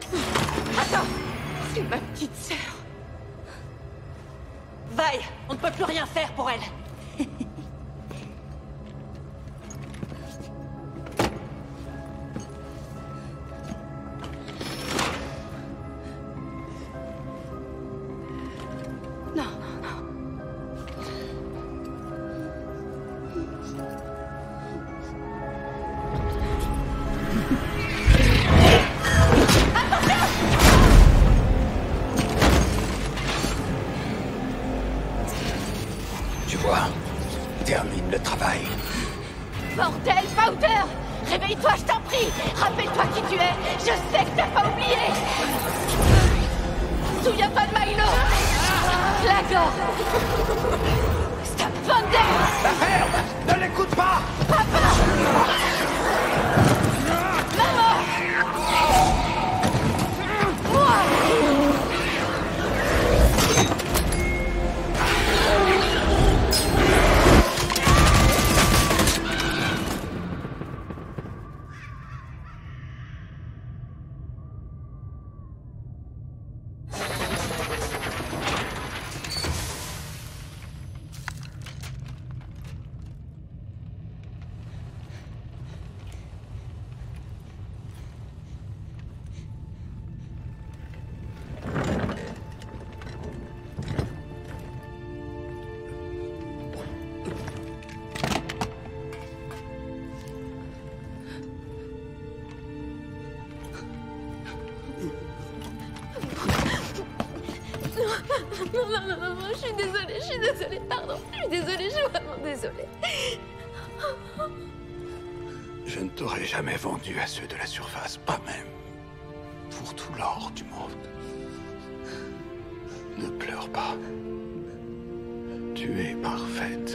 Attends! C'est ma petite sœur. Vaille, on ne peut plus rien faire pour elle. Non, non, non. Tu vois, termine le travail. Bordel, Powder! Réveille-toi, je t'en prie! Rappelle-toi qui tu es! Je sais que t'as pas oublié! Souviens-toi de Milo! Slagor! Scapander! La ferme! Ne l'écoute pas! Papa! Maman! Moi! Non, je suis désolée, pardon. Je suis désolée, je suis vraiment désolée. Je ne t'aurais jamais vendu à ceux de la surface, pas même pour tout l'or du monde. Ne pleure pas. Tu es parfaite.